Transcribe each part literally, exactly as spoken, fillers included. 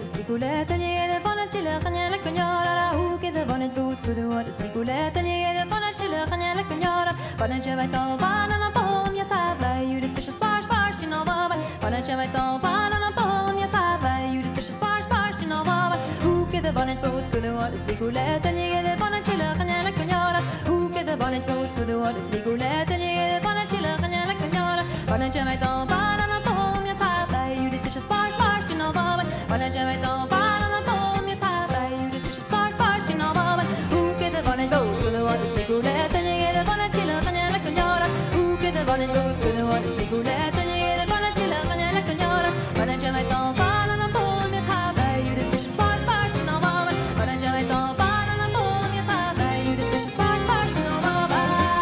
the spiculet and the bonachilla canela canora, who get the bonnet booth to the water spiculet and the bonachilla canela canora, bonachevito banana poem yatava, you the fish sparse parch in Obama, bonachevito banana poem yatava, you the fish sparse parch in Obama, who get the bonnet booth to the water spiculet and the bonachilla canela canora, who get the bonnet booth to the water spiculet and the bonachilla canela canora, bonachevito banana poem yatava, you the fish sparse parch in Obama, bonachevito banana poem yatava, you the fish sparse parch in Obama, who get the bonnet booth to the water spiculet and the bonachilla canela canora, who get the bonnet booth to the water spiculet and the bonachilla canela canora, bonachevito banana poem yatava, you the fish sparse parch in Obama, bonachevito banana poem yatava, you the fish sparse parch in Obama.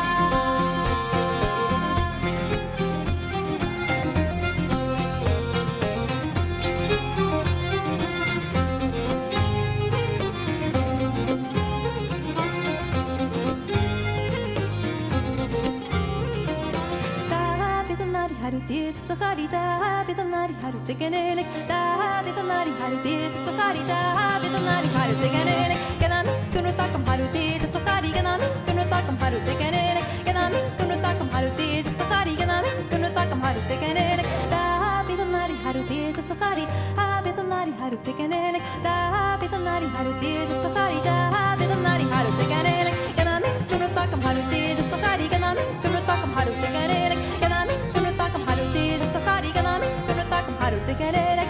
This is a harita, with a nari haru tiganelic, da with a nari haru, this is a harita, with a nari haru tiganelic, Ganami, Kunutakam haru, this is a hari, Ganami, Kunutakam haru tiganelic, Ganami, Kunutakam haru, this is a hari, Ganami, Kunutakam haru tiganelic, da with a nari haru, this is a hari, ha with a nari haru tiganelic, da with a nari haru, this is a hari, da with a nari haru tiganelic, Ganami, Kunutakam haru, this is a hari, Ganami, Kunutakam haru tiganelic, Ganami, Kunutakam haru, this is a hari, Ganami, Kunutakam haru tiganelic.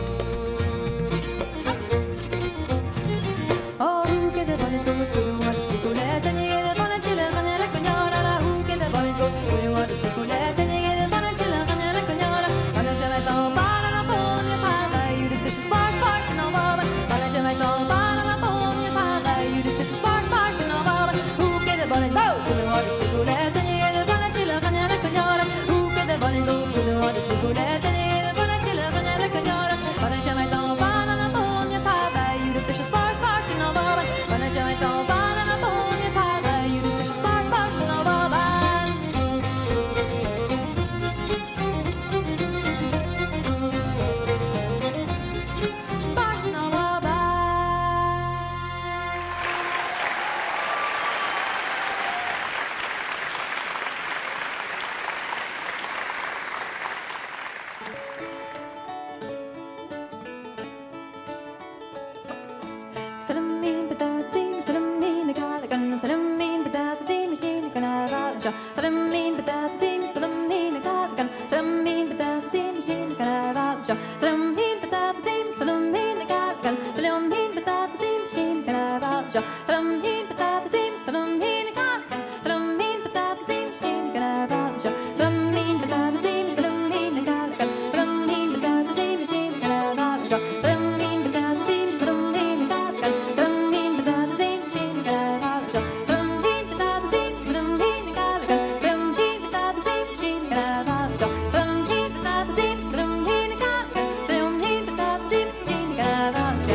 Oh, who get the bonnet go to the water spiculet and you get the bonnet chilla canela canora, who get the bonnet go to the water spiculet and you get the bonnet chilla canela canora, bonachevito banana poem yatava, you the fish sparse parch in Obama, bonachevito banana poem yatava, you the fish sparse parch in Obama, who get the bonnet go to the water spiculet and you get the bonnet chilla canela canora, who get the bonnet go to the water spiculet and you get the bonnet chilla canela canora, bonachevito banana poem yatava, you the fish sparse parch in Obama, bonachevito banana poem yatava, you the fish sparse parch in Obama. Parch in Obama. Salamin patazim, salamin nagalagan, salamin patazim, machine canavaja, salamin patazim, salamin nagalagan, salamin patazim, machine canavaja, salamin patazim, salamin nagalagan, salamin patazim, machine canavaja, salamin patazim, salamin nagalagan, salamin patazim, machine canavaja, salamin patazim, salamin nagalagan, salamin patazim, machine canavaja, salamin patazim, salamin nagalagan, salamin patazim, machine canavaja, salamin patazim, salamin nagalagan, salamin patazim, machine canavaja, salamin patazim, salamin nagalagan, salamin patazim, machine canavaja.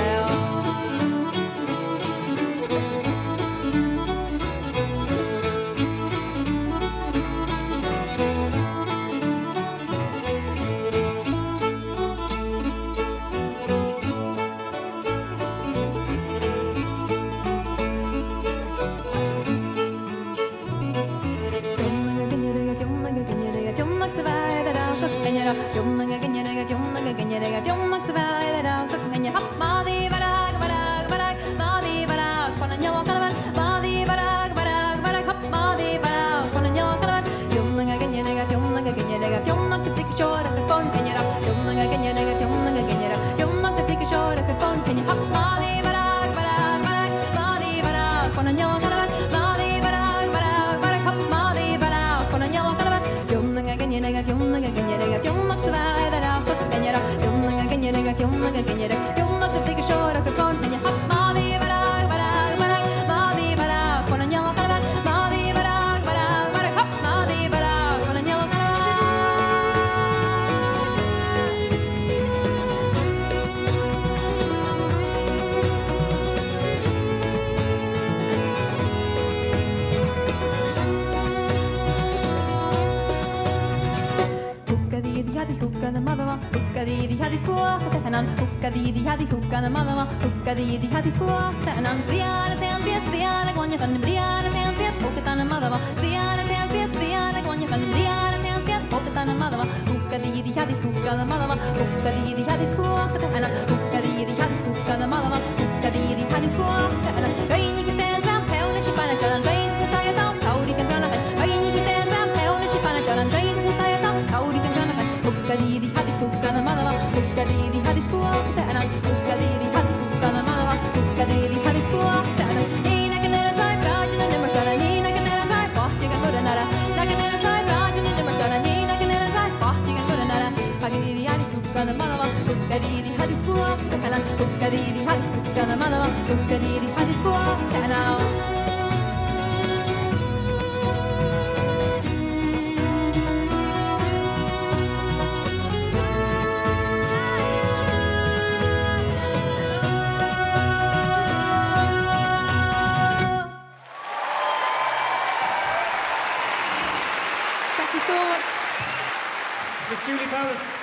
Hookah the mother, hookah the hadis puhta hanan hukkadidi hadi hukkana malama hukkadidi hadis puhta hanan spriara ten piet spriara gonja fan spriara ten piet hukkana malama spriara ten piet spriara gonja fan spriara ten piet hukkana malama hukkadidi hadis hukkana malama hukkadidi hadis puhta hanan hukkadidi hadis hukkana malama hukkadidi hadis puhta hanan reini ki ten ram peona shi pana chalan rein se ta ta kauri kan rana reini ki ten ram peona shi pana chalan rein se ta ta kauri kan rana hukkadidi hadis hukkana malama hukkadidi hadis puhta hanan hukkadidi hadis hukkana malama hukkadidi hadis puhta hanan ina kan era tai rajuna ne masara ina kan era tai pahti kan goranara na kan era tai rajuna ne masara ina kan era tai pahti kan goranara hukkadidi hadis hukkana malama hukkadidi hadis puhta hanan hukkadidi hadis hukkana malama hukkadidi hadis puhta hanan Miss Julie Fowlis.